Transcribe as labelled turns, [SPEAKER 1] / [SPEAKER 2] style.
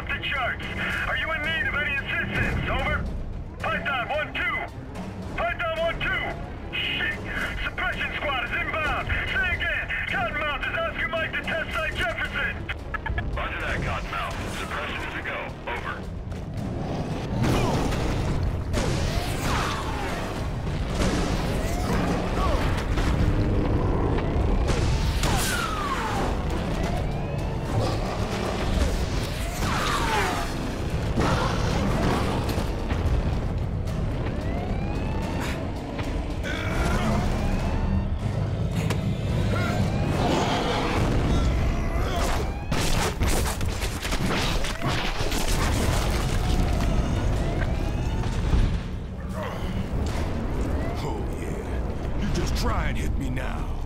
[SPEAKER 1] off the charts. Are you in need of any assistance? Over. Python 1-2. Python 1-2. Shit! Suppression squad is inbound. Say again. Cottonmouth is Oscar Mike to test site Jefferson. Roger that, Cottonmouth. Suppression is a go. Over.
[SPEAKER 2] Try and hit me now.